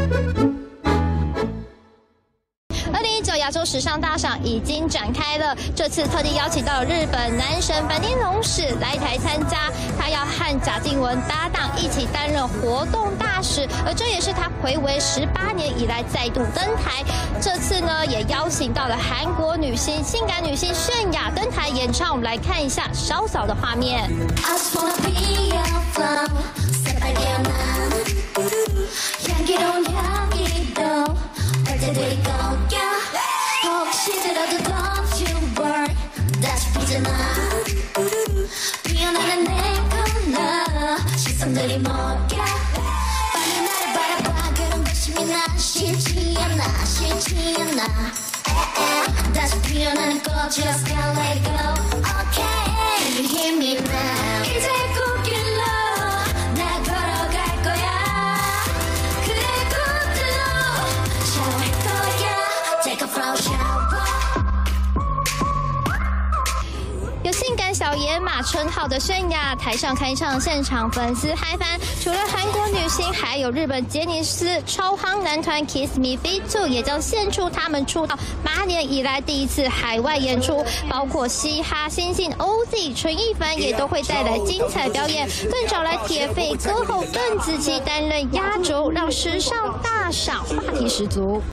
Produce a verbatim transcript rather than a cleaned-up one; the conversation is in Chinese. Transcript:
二零一九亚洲时尚大赏已经展开了，这次特地邀请到了日本男神坂田龙史来台参加，他要和贾静雯搭档一起担任活动大使，而这也是他睽违十八年以来再度登台。这次呢，也邀请到了韩国女星、性感女星泫雅登台演唱，我们来看一下稍早的画面。有性感小野马称号的泫雅，台上开唱，现场粉丝嗨翻。除了韩国女星，还有日本杰尼斯超夯男团 Kiss Me Feat. Two 也将献出他们出道八年以来第一次海外演出，包括嘻哈新星 O Z、陈亦凡也都会带来精彩表演，更找来铁肺歌后邓紫棋担任压轴，让时尚大赏话题十足。